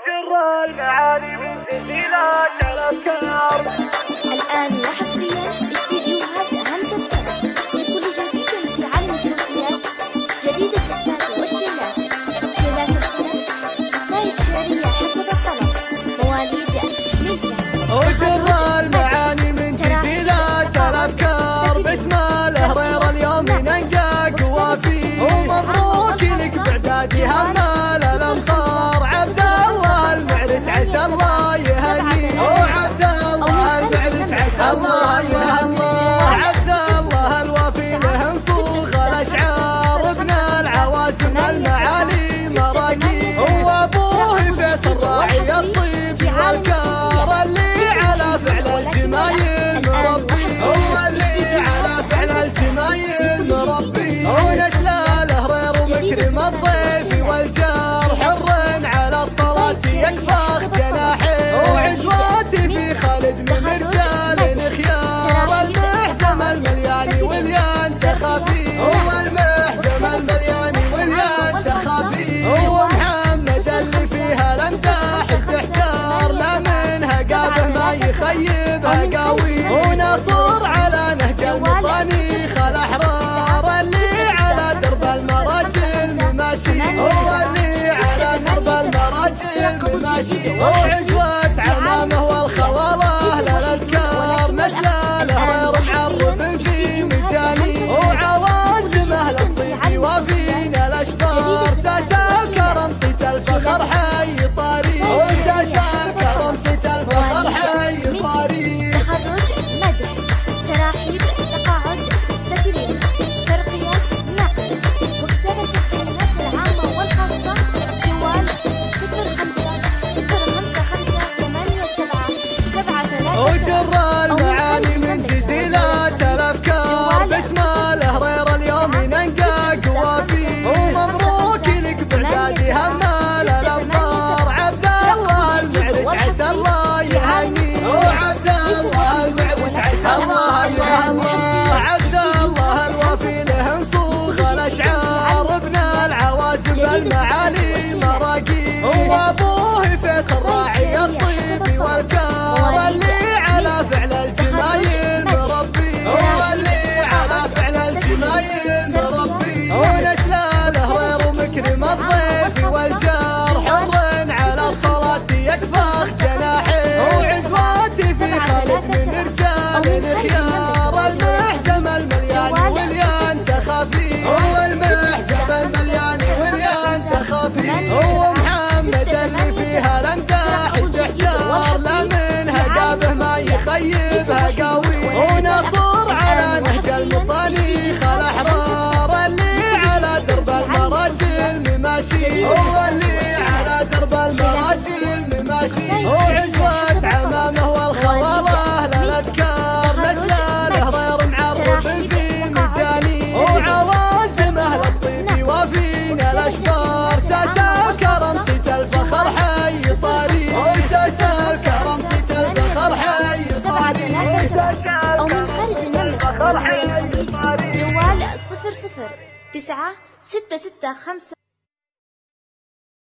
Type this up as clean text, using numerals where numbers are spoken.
وجر المعاني من تسجيلات الأفكار. الآن وحصريا استديوهات همسة فرح لكل جديد في عالم الصوتيات، جديد الدفات والشيلات، شيلات الخلف، قصائد شعرية حسب الطلب، مواليد 100. وجر المعاني من تسجيلات الأفكار، بسم الهرير اليوم ننقى قوافي، ومبروك لك بعدادي همال الأمطار. عبد الله المعرس عسى الله يهنيه، وعبد الله المعرس عسى الله يهنيه. عبد الله الوفي له نصوغ الأشعار، ابن العواسم المعالي مراقي، وابوه فيصل راعي الطيب والكار، اللي على فعل الجمايل مربي، هو اللي على فعل الجمايل مربي. ونسل الهرير ومكرم الضيف والجار، حر على الطلات يكفخ جناحيه، وعزواتي في خالد من رجال خيار. المحزم الملياني واليان تخافي، هو المحزم الملياني واليان تخافي. هو محمد اللي فيها الامداح تحتار، لا منها قابه ما يخيبها قاوي. ونصر على نهج المطانيخ الاحرار، اللي على درب المراجل مماشي، هو اللي على درب المراجل مماشي. وعزوة عمامه والخواله للاذكار، نسل الهرير معرب في مجاني، وعوازمه للطيب وافينا الاشبار. ساسا الكرم صيت الفخر حي طاري، وساسا الكرم صيت الفخر حي طاري. تخرج، مدح، تراحيب، تقاعد، تكريم، ترقية، نقل، وكتابة الكلمات العامة والخاصة. جوال 05558773. وجر المعاني من جزيلات الأفكار، بسم الهرير اليوم ننقى قوافي، ومبروك لك بعدادي همال الأمطار. عبد الله المعرس عسى الله يهنيه، وعبد الله المعرس عسى الله يهنيه. عبد الله الوفي له نصوغ الأشعار، ابن العواسم المعالي مراقي، وابوه فيصل راعي الطيب والكار، اللي على فعل الجمايل مربي، هو اللي على فعل الجمايل مربي. ونسل الهرير ومكرم الضيف والجار، حر على الطلات يكفخ جناحيه، وعزواتي في خالد من رجال خيار. المحزم الملياني واليان تخافي، هو المحزم الملياني واليان تخافي. هو محمد اللي فيها الامداح تحتار، لا منها قابه ما يخيبها قاوي. ونصر على نهج المطانيخ الاحرار، اللي على درب المراجل مماشي، هو اللي على درب المراجل مماشي. وعزوة عمامه والخواله للاذكار، نسل الهرير معرب في مجاني، وعوازمه للطيب وافينا الاشبار. ساسا الكرم صيت الفخر حي طاري، وساسا الكرم صيت الفخر حي طاري. أو من خارج المملكة ودول الخليج. جوال 0096665